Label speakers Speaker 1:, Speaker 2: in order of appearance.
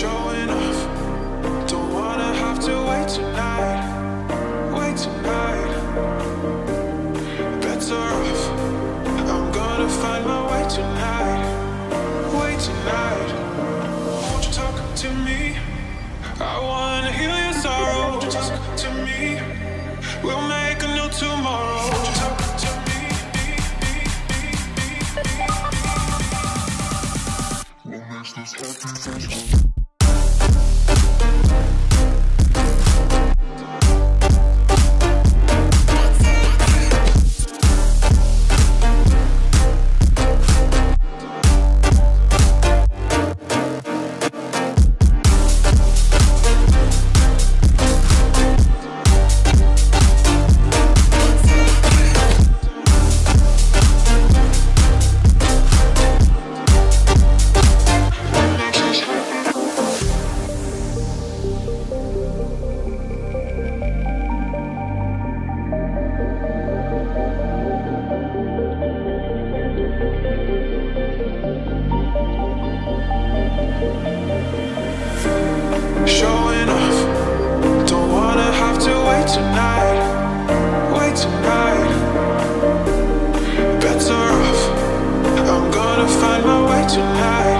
Speaker 1: showing off. Don't wanna have to wait tonight. Wait tonight. Better off. I'm gonna find my way tonight. Wait tonight. Won't you talk to me? I wanna heal your sorrow. Won't you talk to me? We'll make a new tomorrow. Won't you talk to me? What makes this happy? Showing off. Don't wanna have to wait tonight. Wait tonight. Better off. I'm gonna find my way tonight.